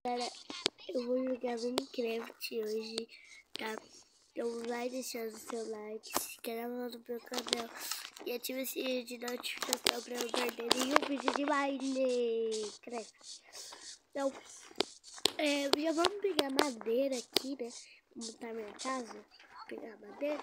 Galera, eu vou jogar Minecraft hoje, tá? Então vai deixando o seu like, se inscreva no meu canal e ative o sininho de notificação pra não perder nenhum vídeo de Minecraft. Então, já vamos pegar madeira aqui, né? Vou montar minha casa, vou pegar madeira.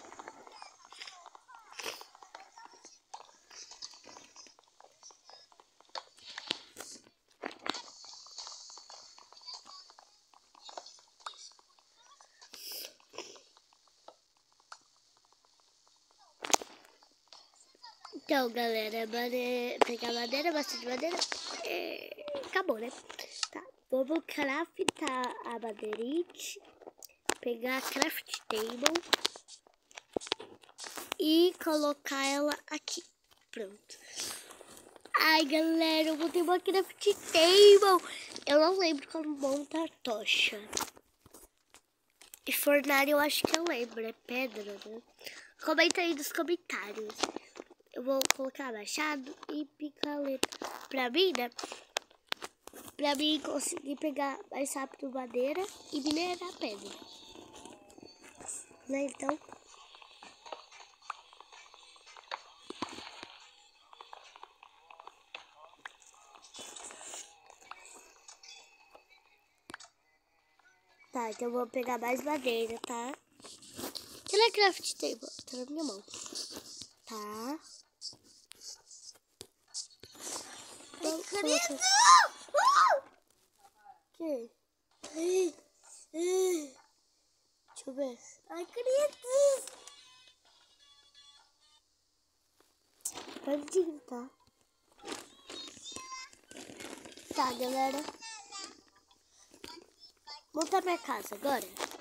Então, galera, pegar madeira, bastante madeira, acabou, né? Tá, vamos craftar a madeirite, pegar a craft table e colocar ela aqui. Pronto. Ai, galera, eu vou ter uma craft table. Eu não lembro como montar tocha. E fornalha eu acho que eu lembro, é pedra, né? Comenta aí nos comentários. Eu vou colocar machado e picareta. Pra mim, né? Pra mim conseguir pegar mais rápido madeira e minerar pedra. Né, então? Tá, então eu vou pegar mais madeira, tá? Cadê a craft table? Tá na minha mão. Tá. Ai, querido! Que? Deixa eu ver. Ai, querido! Pode tá? Tá, galera. Montar minha casa agora.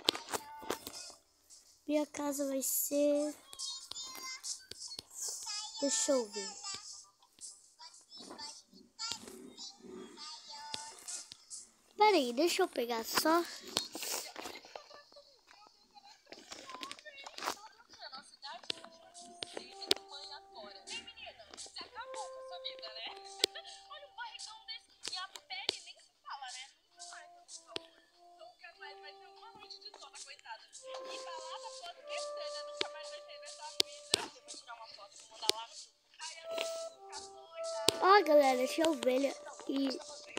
Minha casa vai ser... Deixa eu ver. Pera aí, deixa eu pegar só. Ó, galera, deixa eu ver e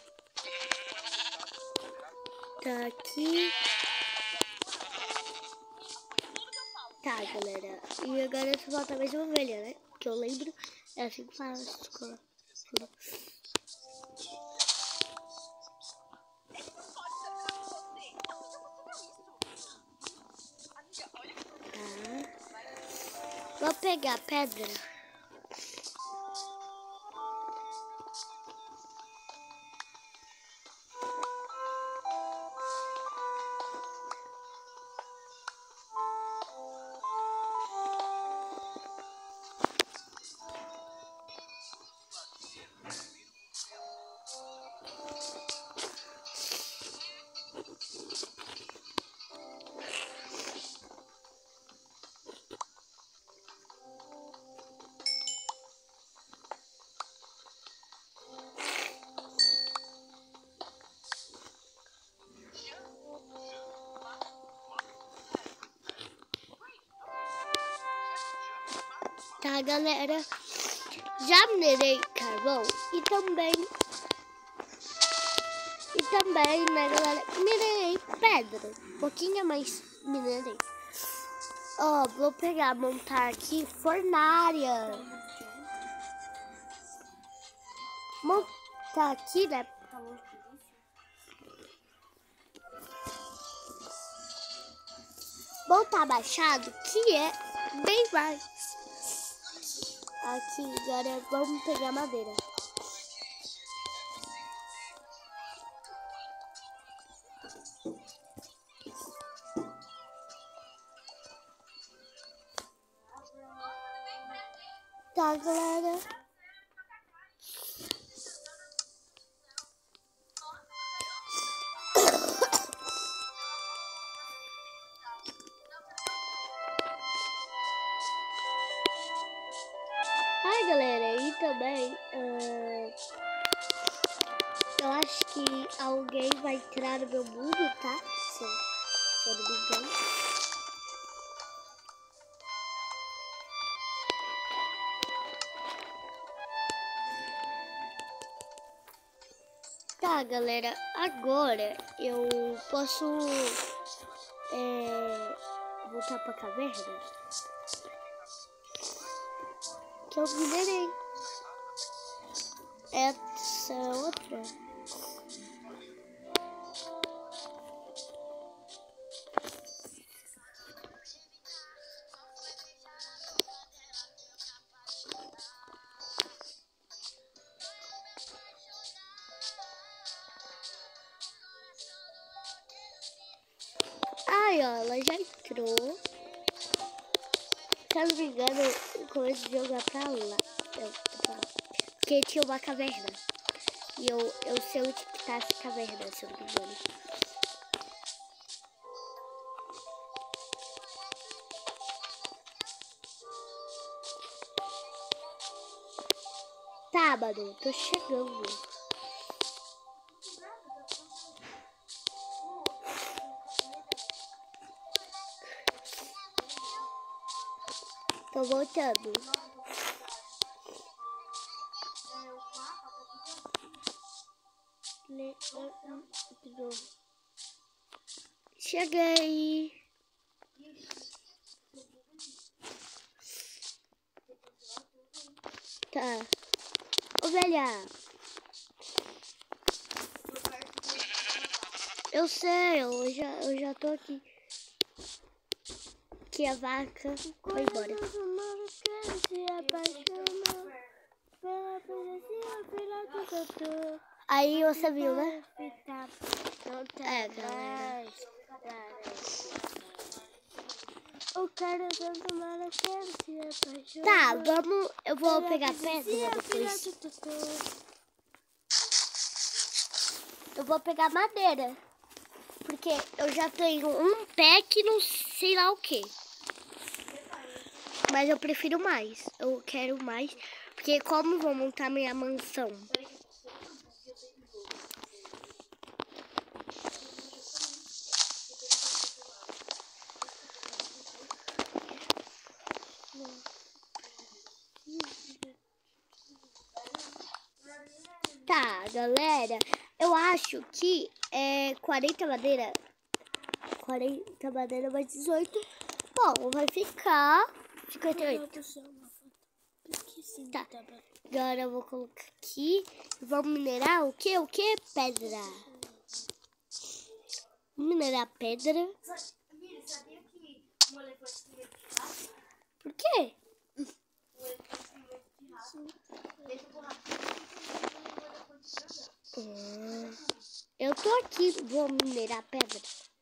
tá aqui. Tá, galera. E agora só falta mais uma ovelha, né? Que eu lembro. É assim que fala. Vou pegar pedra. Tá, galera, já minerei carvão e também, né, galera, minerei pedra, um pouquinho mais minerei. Ó, vou montar aqui fornalha. Montar aqui, né? Montar machado, que é bem mais. Aqui, agora vamos pegar madeira. Tá, galera. Ai, galera, e também eu acho que alguém vai entrar no meu mundo, tá? Se eu não me engano. Tá, galera, agora eu posso voltar pra caverna. Que eu minerei. Essa outra. Ai, ó, ela já entrou. Se eu não me engano, eu comecei a jogar pra lá. Porque tinha uma caverna. E eu sei onde que tá essa caverna, se eu não me engano. Tá, mano, tô chegando. Tô voltando. Cheguei. Tá. Ovelha. Eu sei, eu já tô aqui. Que a vaca foi embora. Aí você viu, né? É, galera. Tá, vamos. Eu vou pegar pedra depois. Eu vou pegar madeira. Porque eu já tenho um pack, não sei lá o que. Mas eu prefiro mais. Eu quero mais. Porque como vou montar minha mansão? Tá, galera. Eu acho que 40 madeira. 40 madeira mais 18. Bom, vai ficar 58. Tá. Agora eu vou colocar aqui. Vamos minerar o quê? O quê? Pedra. Minerar pedra. Por quê? Eu tô aqui, vou minerar pedra.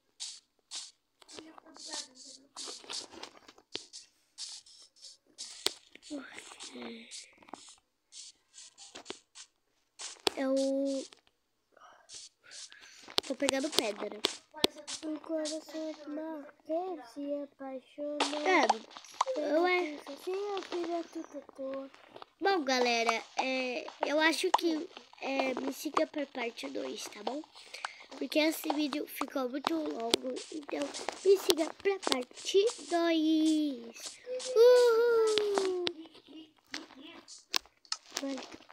Eu tô pegando pedra. Um coração de mal se apaixonou. Bom, galera, eu acho que me siga pra parte 2, tá bom? Porque esse vídeo ficou muito longo, então me siga pra parte 2. Uhul!